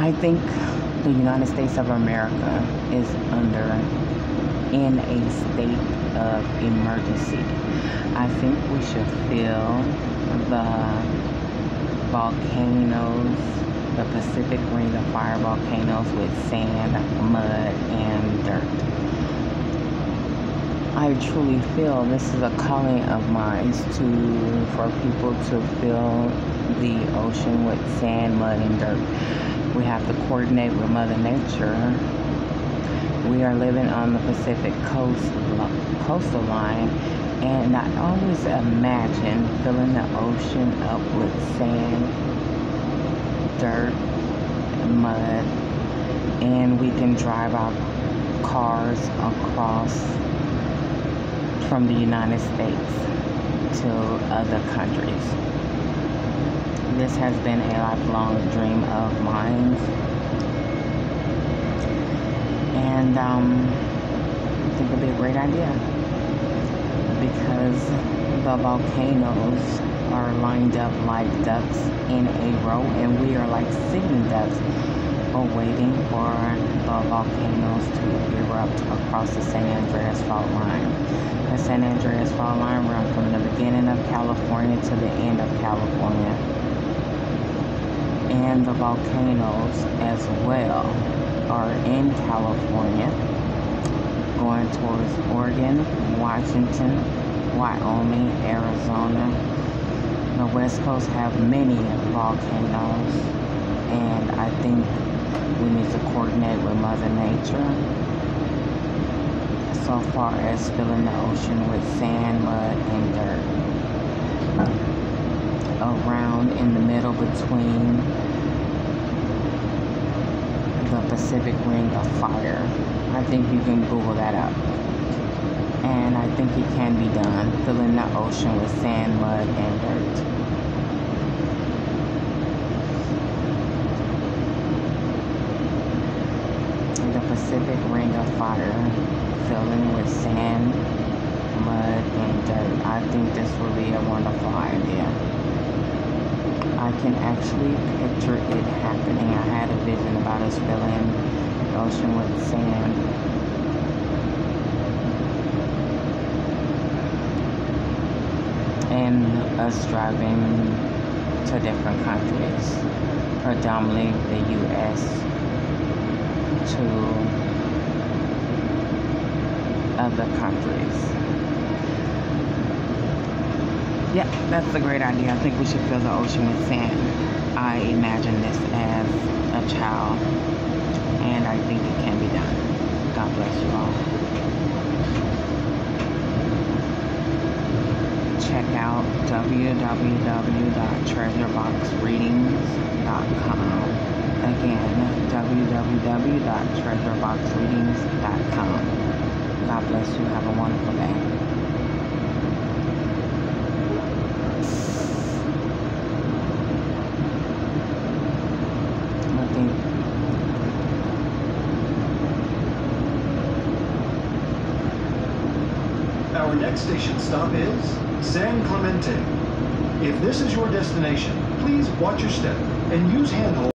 I think the United States of America is in a state of emergency. I think we should fill the volcanoes, the Pacific Ring of Fire volcanoes, with sand, mud, and dirt. I truly feel this is a calling of mine for people to fill the ocean with sand, mud, and dirt. We have to coordinate with Mother Nature. We are living on the Pacific coastal line, and I always imagine filling the ocean up with sand, dirt, mud, and we can drive our cars across from the United States to other countries. This has been a lifelong dream of mine, and I think it'd be a great idea because the volcanoes are lined up like ducks in a row, and we are like sitting ducks waiting for the volcanoes to erupt across the San Andreas Fault Line. The San Andreas Fault Line runs from the beginning of California to the end of California. And the volcanoes as well are in California, going towards Oregon, Washington, Wyoming, Arizona. The West Coast have many volcanoes, and I think we need to coordinate with Mother Nature so far as filling the ocean with sand, mud, and dirt. Around in the middle between the Pacific Ring of Fire. I think you can Google that up. And I think it can be done, filling the ocean with sand, mud, and dirt. The Pacific Ring of Fire, filling with sand, mud, and dirt. I think this would be a wonderful idea. I can actually picture it happening. I had a vision about us filling the ocean with sand. And us driving to different countries, predominantly the U.S., to other countries. Yeah, that's a great idea. I think we should fill the ocean with sand. I imagine this as a child, and I think it can be done. God bless you all. Check out www.treasureboxreadings.com. Again, www.treasureboxreadings.com. God bless you. Have a wonderful day. Our next station stop is San Clemente. If this is your destination, please watch your step and use handhold.